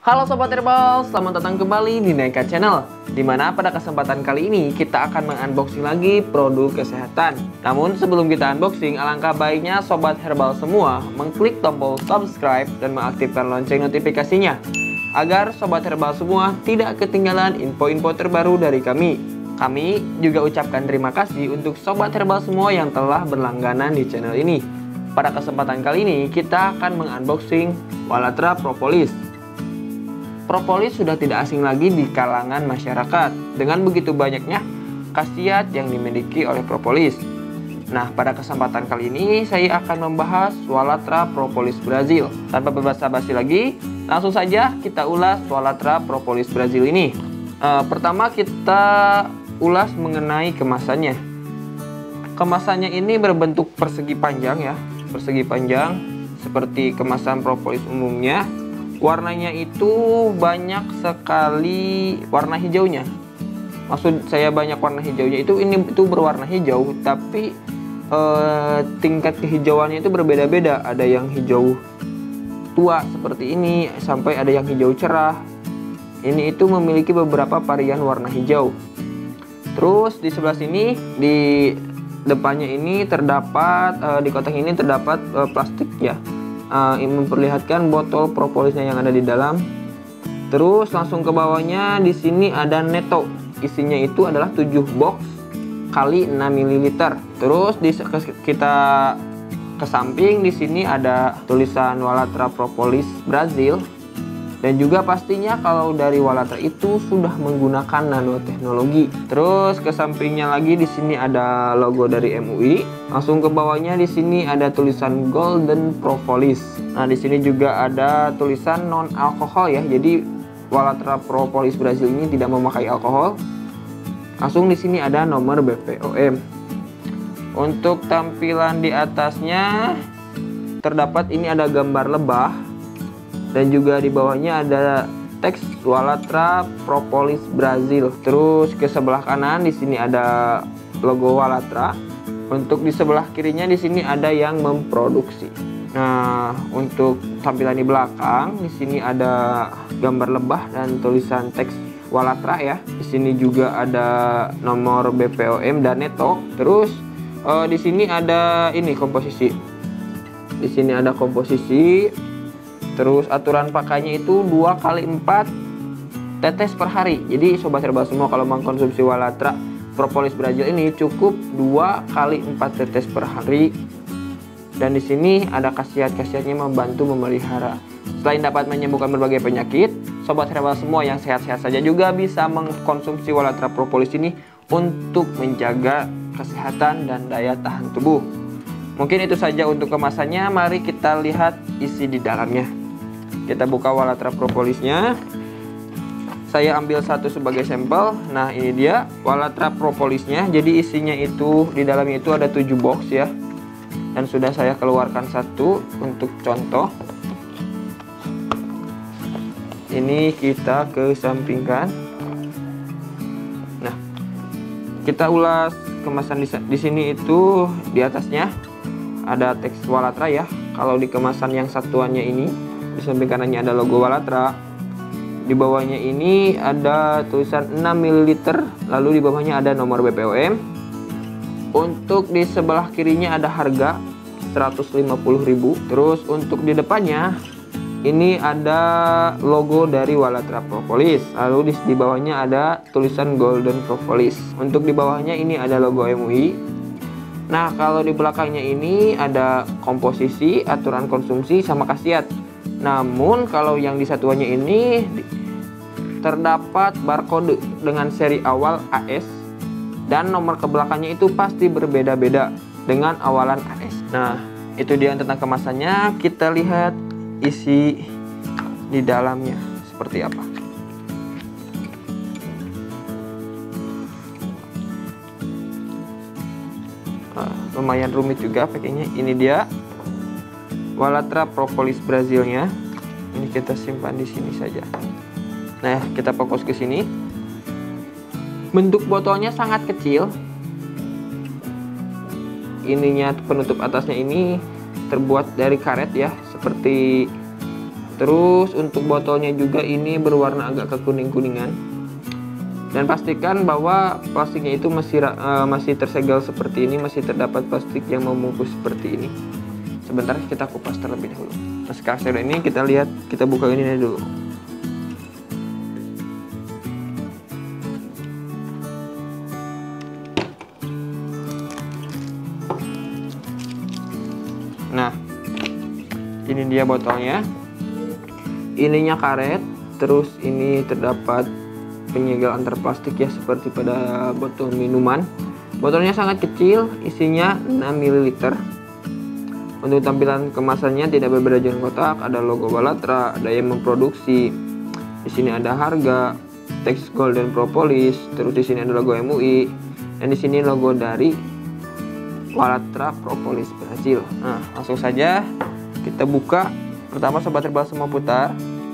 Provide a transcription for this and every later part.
Halo Sobat Herbal, selamat datang kembali di Nekat Channel, dimana pada kesempatan kali ini kita akan mengunboxing lagi produk kesehatan. Namun sebelum kita unboxing, alangkah baiknya Sobat Herbal semua mengklik tombol subscribe dan mengaktifkan lonceng notifikasinya, agar Sobat Herbal semua tidak ketinggalan info-info terbaru dari kami. Kami juga ucapkan terima kasih untuk Sobat Herbal semua yang telah berlangganan di channel ini. Pada kesempatan kali ini kita akan mengunboxing Walatra Propolis. Propolis sudah tidak asing lagi di kalangan masyarakat dengan begitu banyaknya khasiat yang dimiliki oleh propolis. Nah, pada kesempatan kali ini saya akan membahas Walatra Propolis Brazil. Tanpa berbasa-basi lagi, langsung saja kita ulas Walatra Propolis Brazil ini. Pertama kita ulas mengenai kemasannya. Kemasannya ini berbentuk persegi panjang ya, persegi panjang seperti kemasan propolis umumnya. Warnanya itu banyak sekali warna hijaunya. Maksud saya banyak warna hijaunya itu berwarna hijau, tapi tingkat kehijauannya itu berbeda-beda. Ada yang hijau tua seperti ini, sampai ada yang hijau cerah. Ini itu memiliki beberapa varian warna hijau. Terus di sebelah sini, di depannya ini terdapat di kotak ini terdapat plastik ya. Ini memperlihatkan botol propolisnya yang ada di dalam. Terus langsung ke bawahnya di sini ada neto. Isinya itu adalah 7 box kali 6 ml. Terus kita ke samping di sini ada tulisan Walatra Propolis Brazil. Dan juga pastinya kalau dari Walatra itu sudah menggunakan nanoteknologi. Terus ke sampingnya lagi di sini ada logo dari MUI. Langsung ke bawahnya di sini ada tulisan Golden Propolis. Nah, di sini juga ada tulisan non alkohol ya. Jadi Walatra Propolis Brazil ini tidak memakai alkohol. Langsung di sini ada nomor BPOM. Untuk tampilan di atasnya terdapat ini ada gambar lebah. Dan juga di bawahnya ada teks Walatra Propolis Brazil. Terus ke sebelah kanan di sini ada logo Walatra. Untuk di sebelah kirinya di sini ada yang memproduksi. Nah, untuk tampilan di belakang di sini ada gambar lebah dan tulisan teks Walatra ya. Di sini juga ada nomor BPOM dan neto. Terus di sini ada ini komposisi. Di sini ada komposisi. Terus aturan pakainya itu 2 kali 4 tetes per hari. Jadi Sobat Herbal semua kalau mengkonsumsi Walatra Propolis Brazil ini cukup 2 kali 4 tetes per hari. Dan di sini ada khasiat-khasiatnya membantu memelihara. Selain dapat menyembuhkan berbagai penyakit, Sobat Herbal semua yang sehat-sehat saja juga bisa mengkonsumsi Walatra Propolis ini untuk menjaga kesehatan dan daya tahan tubuh. Mungkin itu saja untuk kemasannya. Mari kita lihat isi di dalamnya. Kita buka Walatra Propolisnya. Saya ambil satu sebagai sampel. Nah, ini dia Walatra Propolisnya. Jadi isinya itu di dalamnya itu ada 7 box ya. Dan sudah saya keluarkan satu untuk contoh. Ini kita kesampingkan. Nah, kita ulas kemasan di sini itu di atasnya ada teks Walatra ya. Kalau di kemasan yang satuannya ini di samping kanannya ada logo Walatra. Di bawahnya ini ada tulisan 6 ml, lalu di bawahnya ada nomor BPOM. Untuk di sebelah kirinya ada harga 150.000. Terus untuk di depannya ini ada logo dari Walatra Propolis. Lalu di bawahnya ada tulisan Golden Propolis. Untuk di bawahnya ini ada logo MUI. Nah, kalau di belakangnya ini ada komposisi, aturan konsumsi, sama khasiat. Namun kalau yang di satuannya ini terdapat barcode dengan seri awal AS dan nomor ke belakangnya itu pasti berbeda-beda dengan awalan AS. Nah, itu dia tentang kemasannya. Kita lihat isi di dalamnya seperti apa. Lumayan rumit juga packingnya. Ini dia Walatra Propolis Brazilnya. Ini kita simpan di sini saja. Nah, kita fokus ke sini. Bentuk botolnya sangat kecil. Ininya penutup atasnya ini terbuat dari karet ya, seperti Terus untuk botolnya juga ini berwarna agak kekuning-kuningan. Dan pastikan bahwa plastiknya itu masih tersegel seperti ini, masih terdapat plastik yang membungkus seperti ini. Sebentar kita kupas terlebih dahulu. Nah, sekarang ini kita lihat, kita buka ini dulu. Nah, ini dia botolnya. Ininya karet, terus ini terdapat penyegel antar plastik ya, seperti pada botol minuman. Botolnya sangat kecil, isinya 6 ml. Untuk tampilan kemasannya tidak berbeda dengan kotak, ada logo Walatra, ada yang memproduksi. Di sini ada harga, teks Golden Propolis, terus di sini ada logo MUI, dan di sini logo dari Walatra Propolis Brazil. Nah, langsung saja kita buka. Pertama sobat herbal semua putar.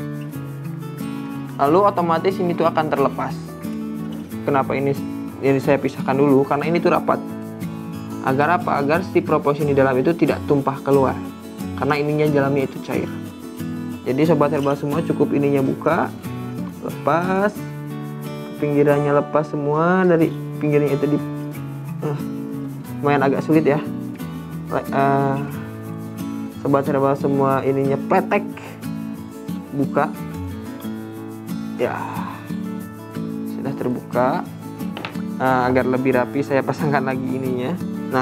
Lalu otomatis ini tuh akan terlepas. Kenapa ini saya pisahkan dulu? Karena ini tuh rapat. Agar apa? Agar si propolis di dalam itu tidak tumpah keluar. Karena ininya dalamnya itu cair. Jadi sobat herbal semua cukup ininya buka, lepas, pinggirannya lepas semua, dari pinggirnya itu di lumayan agak sulit ya. Sobat herbal semua ininya pletek, buka. Ya, sudah terbuka. Agar lebih rapi saya pasangkan lagi ininya. Nah,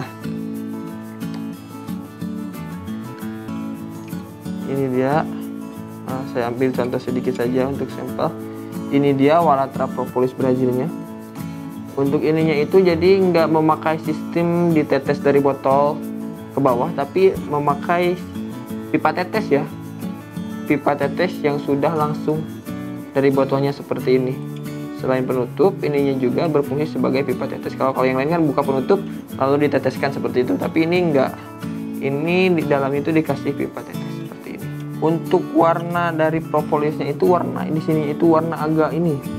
ini dia. Saya ambil contoh sedikit saja untuk sampel. Ini dia Walatra Propolis Brazilnya. Untuk ininya itu jadi nggak memakai sistem ditetes dari botol ke bawah, tapi memakai pipa tetes ya. Pipa tetes yang sudah langsung dari botolnya seperti ini. Selain penutup, ininya juga berfungsi sebagai pipa tetes. Kalau yang lain kan buka penutup lalu diteteskan seperti itu, tapi ini enggak. Ini di dalam itu dikasih pipa tetes seperti ini. Untuk warna dari propolisnya itu warna di sini itu warna agak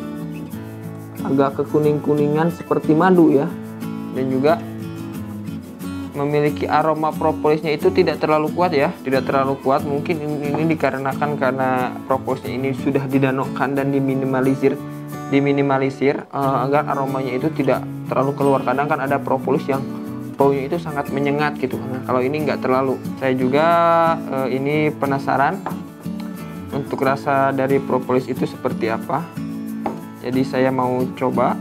kekuning-kuningan seperti madu ya. Dan juga memiliki aroma propolisnya itu tidak terlalu kuat ya, tidak terlalu kuat. Mungkin ini dikarenakan karena propolisnya ini sudah didanokkan dan diminimalisir agar aromanya itu tidak terlalu keluar. Kadang kan ada propolis yang baunya itu sangat menyengat gitu. Nah, kalau ini nggak terlalu. Saya juga ini penasaran untuk rasa dari propolis itu seperti apa. Jadi saya mau coba.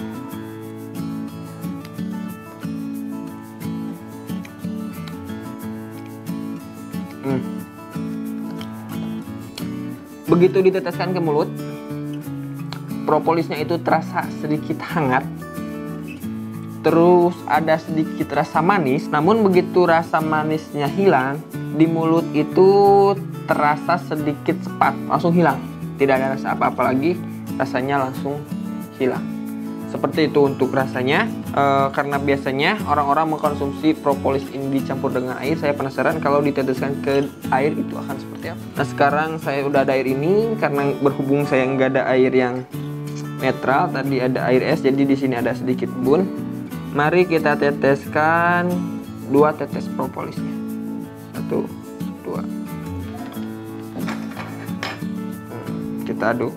Begitu diteteskan ke mulut, propolisnya itu terasa sedikit hangat. Terus ada sedikit rasa manis, namun begitu rasa manisnya hilang, di mulut itu terasa sedikit cepat, langsung hilang. Tidak ada rasa apa-apa lagi, rasanya langsung hilang. Seperti itu untuk rasanya. Karena biasanya orang-orang mengkonsumsi propolis ini dicampur dengan air. Saya penasaran kalau diteteskan ke air itu akan seperti apa. Nah, sekarang saya udah ada air ini, karena berhubung saya nggak ada air yang netral, tadi ada air es, jadi di sini ada sedikit embun. Mari kita teteskan 2 tetes propolisnya. 1, 2. Kita aduk.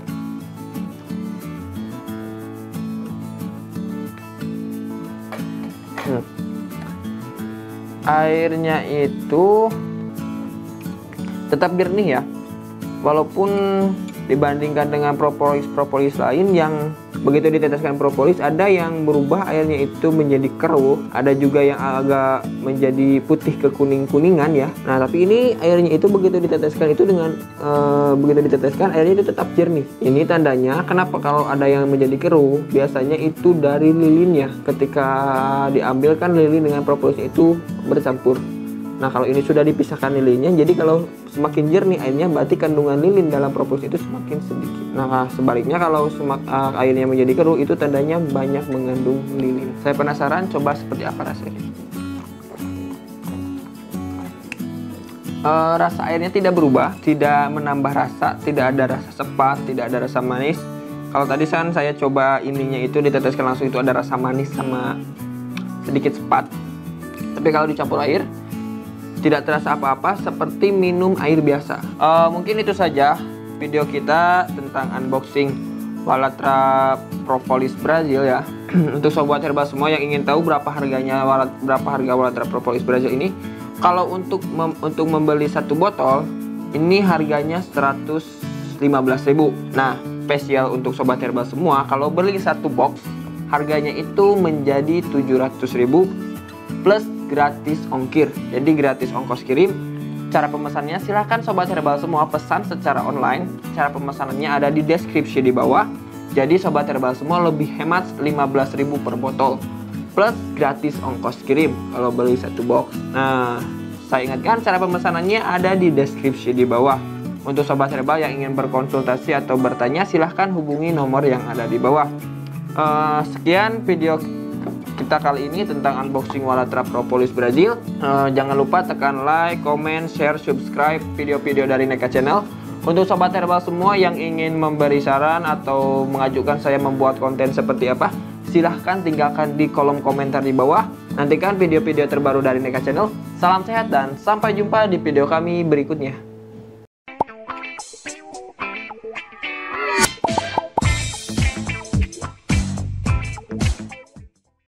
Airnya itu tetap jernih ya, walaupun dibandingkan dengan propolis lain yang begitu diteteskan propolis ada yang berubah airnya itu menjadi keruh, ada juga yang agak menjadi putih kekuning-kuningan ya. Nah, tapi ini airnya itu begitu diteteskan itu begitu diteteskan airnya itu tetap jernih. Ini tandanya kenapa kalau ada yang menjadi keruh, biasanya itu dari lilinnya. Ketika diambil kan lilin dengan propolisnya itu bercampur. Nah, kalau ini sudah dipisahkan lilinnya, jadi kalau semakin jernih airnya berarti kandungan lilin dalam propolis itu semakin sedikit. Nah, sebaliknya kalau airnya menjadi keruh itu tandanya banyak mengandung lilin. Saya penasaran coba seperti apa rasanya. Rasa airnya tidak berubah, tidak menambah rasa, tidak ada rasa sepat, tidak ada rasa manis. Kalau tadi kan saya coba ininya itu diteteskan langsung itu ada rasa manis sama sedikit sepat. Tapi kalau dicampur air Tidak terasa apa-apa, seperti minum air biasa. Mungkin itu saja video kita tentang unboxing Walatra Propolis Brazil ya. Untuk sobat herbal semua yang ingin tahu berapa harga Walatra Propolis Brazil ini, kalau untuk membeli satu botol ini harganya 115.000. Nah, spesial untuk sobat herbal semua, kalau beli satu box harganya itu menjadi 700.000 plus gratis ongkir. Jadi gratis ongkos kirim. Cara pemesannya silahkan sobat herbal semua pesan secara online. Cara pemesanannya ada di deskripsi di bawah. Jadi sobat herbal semua lebih hemat 15.000 per botol plus gratis ongkos kirim kalau beli satu box. Nah, saya ingatkan cara pemesanannya ada di deskripsi di bawah. Untuk sobat herbal yang ingin berkonsultasi atau bertanya silahkan hubungi nomor yang ada di bawah. Sekian video kita kali ini tentang unboxing Walatra Propolis Brazil. Jangan lupa tekan like, comment, share, subscribe video-video dari Neka Channel. Untuk sobat herbal semua yang ingin memberi saran atau mengajukan saya membuat konten seperti apa, silahkan tinggalkan di kolom komentar di bawah. Nantikan video-video terbaru dari Neka Channel. Salam sehat dan sampai jumpa di video kami berikutnya.